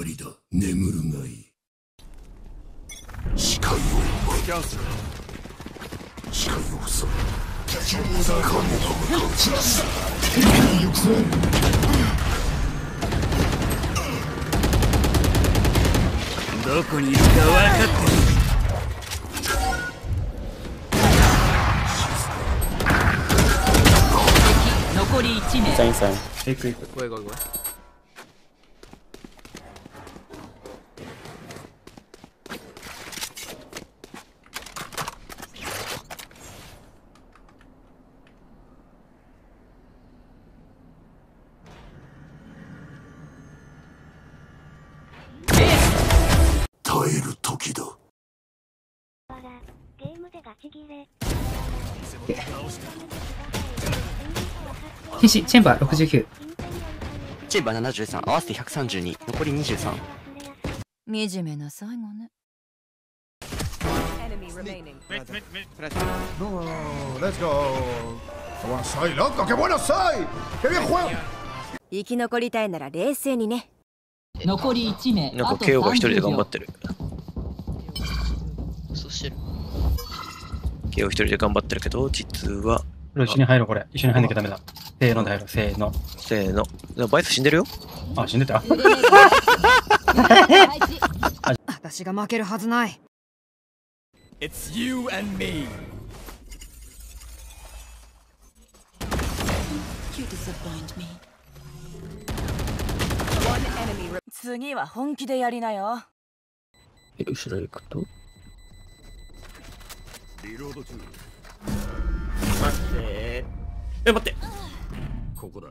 りだ。眠るがいい。視界をキャンセル。 視界を塞ぐ。神が向かう。 どこにいるか分かってる。残り1名。 インサイン。行く行く。 ごめんごめんごめん。 耐える時だ。 ゲームでガチギレ。 PC チェンバー69。 チェンバー73、合わせて132、残り23。 惨めな最後ね。 Let's go. Buenos Aires, loco, que Buenos Aires. Qué bien juego. 生き残りたいなら冷静にね。 残り1名。 なんか KO が一人で頑張ってる。 そうしてる。 KO 一人で頑張ってるけど、実は。 一緒に入ろう、これ。一緒に入んなきゃダメだ。せーので入ろう、せーの。 せーの。でもバイス死んでるよ。 あ、死んでた。 私が負けるはずない。 It's you and me. 次は本気でやりなよ。 後ろ行くと。 リロード中。 待って。待って。 ここだ。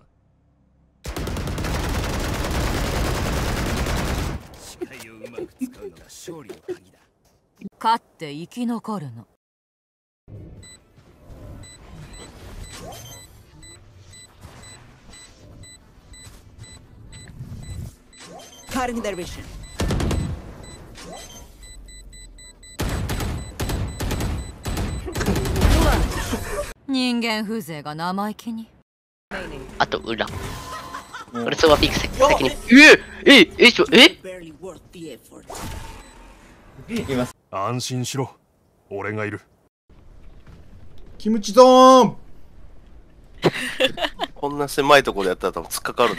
視界をうまく使うのが勝利の鍵だ。 勝って生き残るの。 Cutting their vision. 人間風情が生意気に。 あと裏。俺そばピーク先に。 安心しろ。俺がいる。 キムチドーン。 こんな狭いところでやったら多分突っかかるで。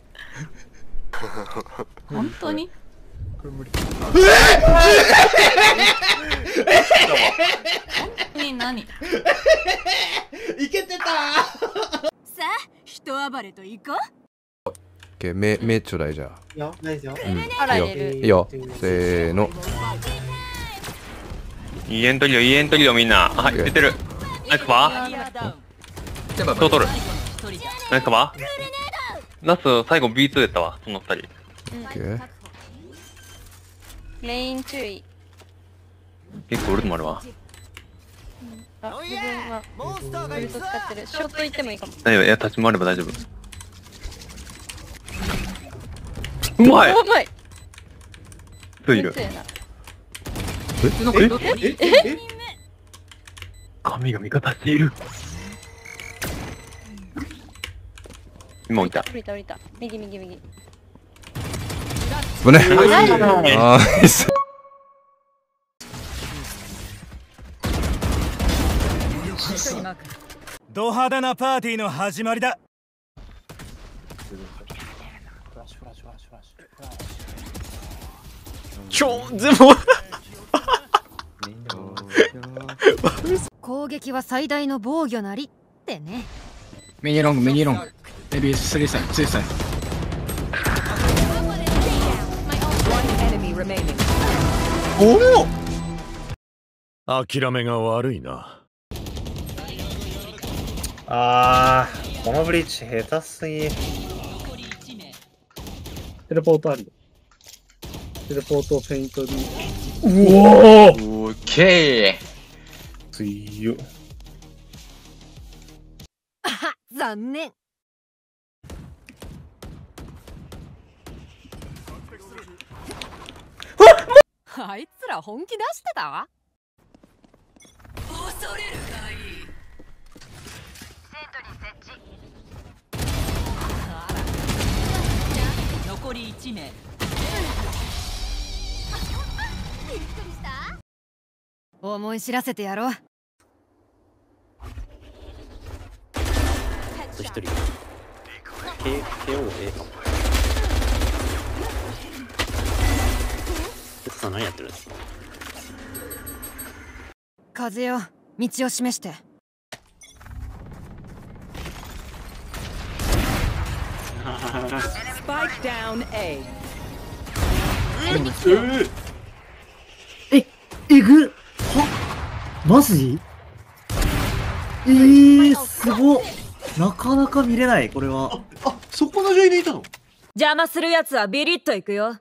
本当に？何？いけてた。 さあ、人暴れといこう。 目ちょうだいじゃあ。 よ、ないですよ。 いいよ。せーの。 いいエントリーよみんな。はい、出てる。ナイスカバー。どう取る。ナイスカバー。ナス最後 B2 やったわ、その2人。 メイン注意。 結構ウルトもあるわ。 あ、自分はウルト使ってる。ショット行ってもいいかも。 大丈夫、いや、立ち回れば大丈夫。うまい。 うまい。 人いる。神が味方している。今置いた。 降りた降りた。右。 ぶね。ああ、いいっす。 ド派手なパーティーの始まりだ。 全部攻撃は最大の防御なりってね。 メニーロング。エビス3サイド、2サイおお。諦めが悪いな。 このブリッジ下手すぎ。 テレポートあるよ。テレポートフェイントに。 オーケー。 強っ。 残念。あいつら本気出してたわ。 恐れるがいい。残り1名。 思い知らせてやろう。 あと1人 KOA かも。さん何やってるんですか。 風よ、道を示して。 Spike down A. えぐっマジすごっなかなか見れない、これは。 そこの女優にいたの。 邪魔するやつはビリッといくよ。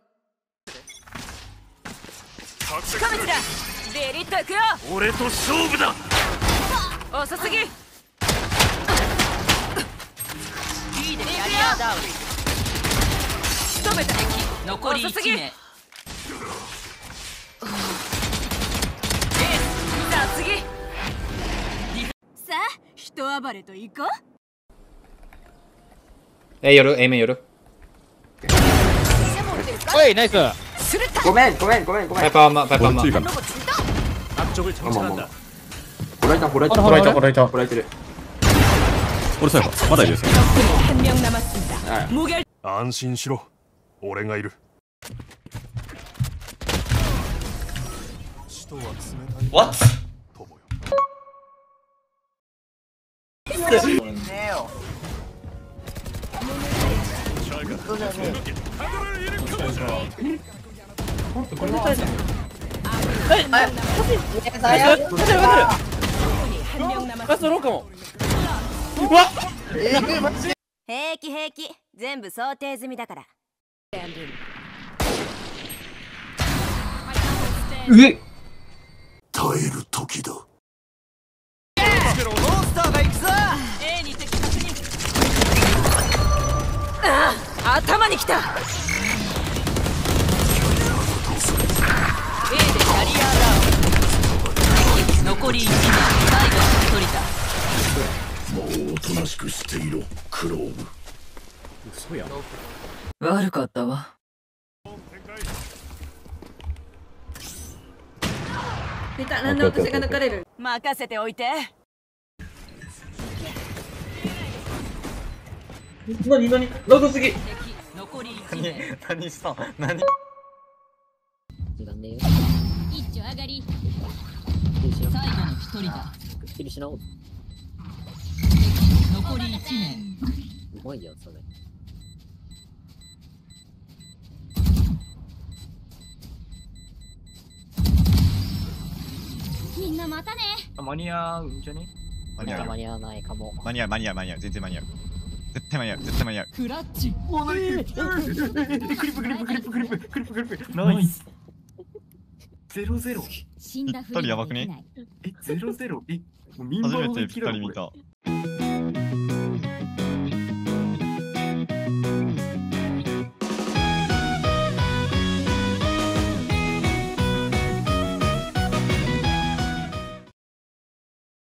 近道だ。ビリッといくよ。 俺と勝負だ。 遅すぎ。いいでキャリアダウン。仕留めた。残り1名。さあ次。 さあ人暴れといこう。 夜 A 面夜。 おいナイス。 ごめんパイパーマパイパーマ。 앞쪽을 정찰한다. 호라이터 俺最後まだいるよ。 한 명 남았습니다. 무결. 安心しろ。俺がいる。使徒は冷たい。 What? 平気平気、全部想定済みだから。 耐える時だ。 モンスターが行くぞ。A に敵確認。 頭にきた。 A でキャリアダウン。残り1名、最後の1人だ。 もうおとなしくしていろ、クローブ。 嘘やん。 悪かったわ。 出た、なんで私が抜かれる。 任せておいて。 何長すぎ。 残り1名。 何したん何。 一丁上がり。 最後の1人だ。残り1名。 うまいやんそれ。 みんなまたね。 間に合うんじゃね。 間に合わないかも。 間に合う全然間に合う。絶対間に合う。 クラッチ。 クリップナイス。0-0。 死んだふりぴったりやばくね。 できない。 0-0。もう民放のぴったり見た。